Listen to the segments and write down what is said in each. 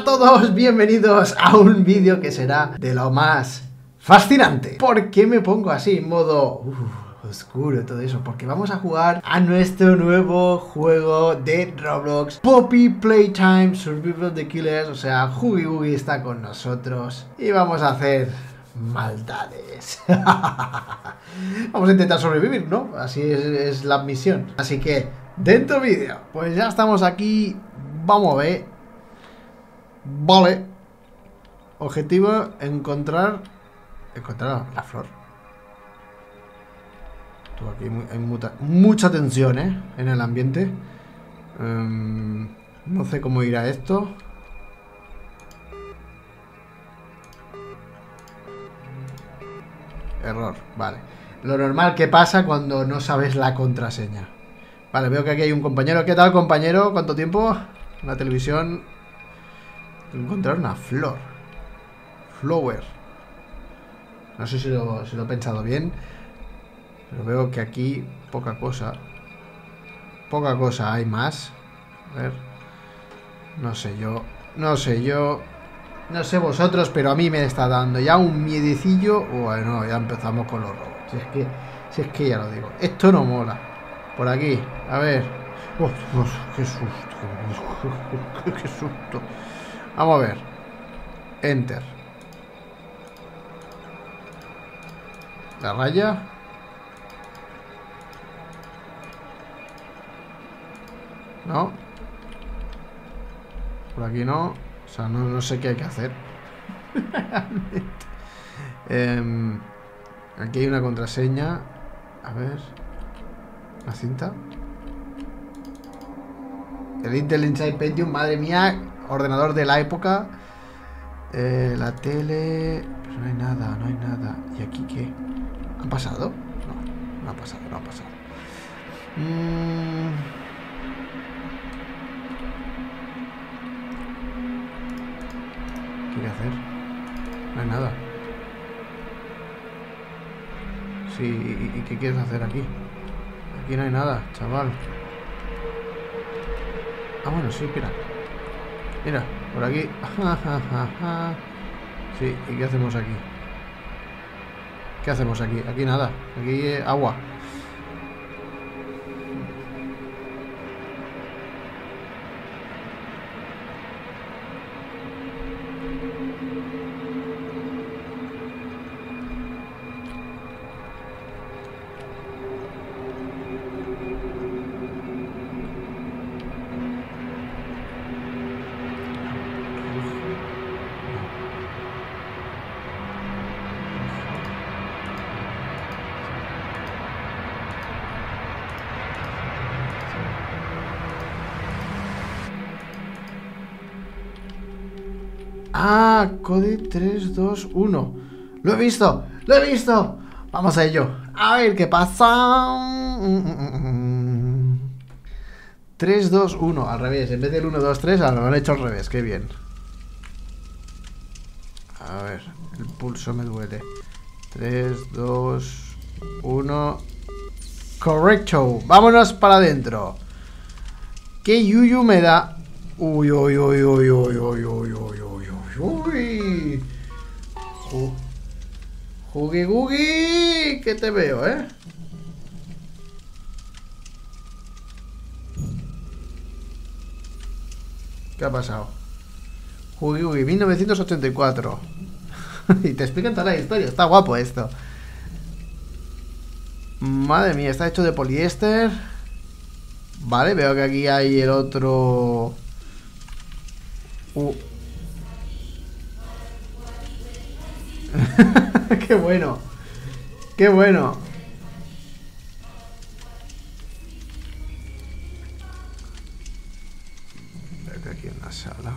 a todos, bienvenidos a un vídeo que será de lo más fascinante. ¿Por qué me pongo así, en modo oscuro y todo eso? Porque vamos a jugar a nuestro nuevo juego de Roblox, Poppy Playtime Survival of the Killers. O sea, Huggy Wuggy está con nosotros y vamos a hacer maldades. Vamos a intentar sobrevivir, ¿no? Así es la misión. Así que, dentro vídeo. Pues ya estamos aquí. Vamos a ver. Vale. Objetivo, encontrar la flor. Aquí hay mucha tensión, en el ambiente. No sé cómo irá esto. Error, vale. Lo normal que pasa cuando no sabes la contraseña. Vale, veo que aquí hay un compañero. ¿Qué tal, compañero? ¿Cuánto tiempo? En la televisión. Encontrar una flor. Flower. No sé si lo he pensado bien. Pero veo que aquí poca cosa. Poca cosa, hay más. A ver. No sé yo. No sé vosotros, pero a mí me está dando ya un miedecillo. Bueno, ya empezamos con los robos. Si es que ya lo digo. Esto no mola. Por aquí, a ver. Qué susto. Qué susto. Vamos a ver. Enter. La raya. No. Por aquí no. O sea, no sé qué hay que hacer. Aquí hay una contraseña. A ver. La cinta. El Intel Inside Pentium, madre mía. Ordenador de la época. La tele. Pero no hay nada, no hay nada. ¿Y aquí qué? ¿Han pasado? No ha pasado, no ha pasado. ¿Qué hay que hacer? No hay nada. Sí, ¿y qué quieres hacer aquí? Aquí no hay nada, chaval. Ah, bueno, sí, mira. Mira, por aquí. Sí, ¿y qué hacemos aquí? ¿Qué hacemos aquí? Aquí nada. Aquí agua. Ah, Code 3, 2, 1. Lo he visto, lo he visto. Vamos a ello. A ver qué pasa. 3, 2, 1. Al revés. En vez del 1, 2, 3, lo han hecho al revés. Qué bien. A ver. El pulso me duele. 3, 2, 1. Correcto. Vámonos para adentro. ¿Qué yuyu me da? Uy, uy, uy, uy, uy, uy, uy, uy, uy, uy. Huggy Wuggy, que te veo, ¿Qué ha pasado? Huggy Wuggy, 1984. Y te explican toda la historia, está guapo esto. Madre mía, está hecho de poliéster. Vale, veo que aquí hay el otro. Qué bueno. Qué bueno. Veo que aquí en la sala.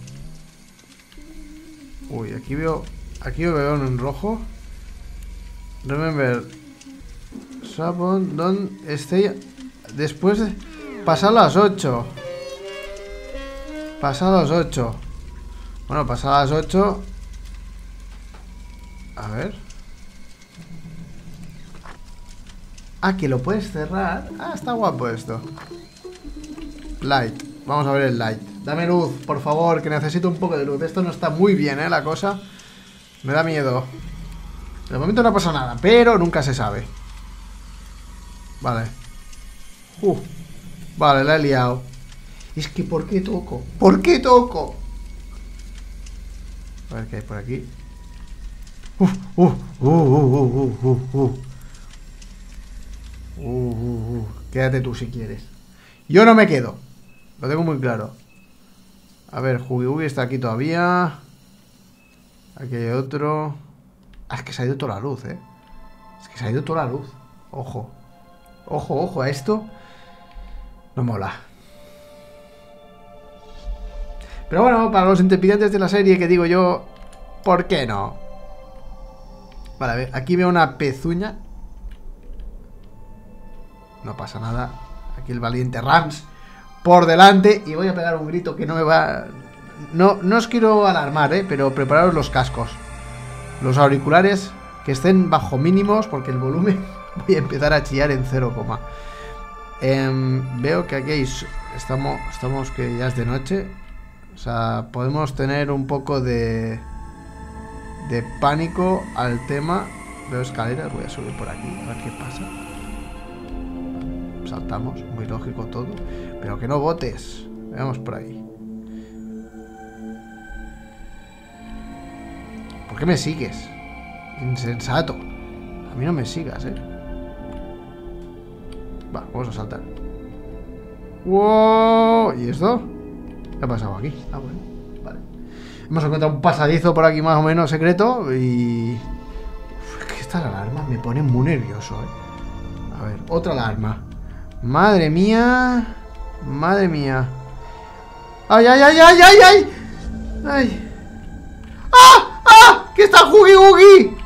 Uy, aquí veo en rojo. Remember Sabon don't stay. Después de pasar las 8. Pasar las 8. Bueno, pasar las 8. A ver. Ah, que lo puedes cerrar. Ah, está guapo esto. Light. Vamos a ver el light. Dame luz, por favor, que necesito un poco de luz. Esto no está muy bien, la cosa. Me da miedo. De momento no pasa nada, pero nunca se sabe. Vale. Vale, la he liado. Es que ¿por qué toco? ¿Por qué toco? A ver qué hay por aquí. Quédate tú si quieres. Yo no me quedo. Lo tengo muy claro. A ver, Hugi está aquí todavía. Aquí hay otro. Ah, es que se ha ido toda la luz, Es que se ha ido toda la luz. Ojo. Ojo, ojo, a esto no mola. Pero bueno, para los interpidentes de la serie, que digo yo, ¿por qué no? Vale, a ver, aquí veo una pezuña. No pasa nada. Aquí el valiente Rams por delante. Y voy a pegar un grito que no me va... No os quiero alarmar, pero prepararos los cascos. Los auriculares que estén bajo mínimos, porque el volumen voy a empezar a chillar en 0, veo que aquí estamos que ya es de noche. O sea, podemos tener un poco de pánico al tema. Veo escaleras, voy a subir por aquí, a ver qué pasa. Saltamos, muy lógico todo. Pero que no botes. Veamos por ahí. ¿Por qué me sigues? Insensato. A mí no me sigas, Va, vamos a saltar. ¡Wow! ¿Y esto? ¿Qué ha pasado aquí? Ah, bueno, vale. Hemos encontrado un pasadizo por aquí más o menos secreto y... Uf, es que esta alarma me pone muy nervioso, A ver, otra alarma. Madre mía. Madre mía. ¡Ay, ay, ay, ay, ay, ay! ¡Ay! ¡Ah! ¡Ah! ¡Que está Hugi Hugi!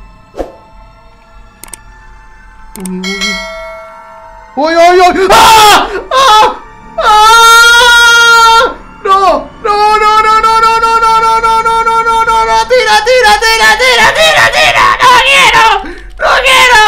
Hugi Hugi. ¡Uy, uy, uy! ¡Ah! ¡Ah! ¡Ah! ¡No! ¡No, no, no, no, no, no, no, no, no, no, no, no, no! ¡Tira, tira, tira, tira, tira, tira! ¡No quiero! ¡No quiero!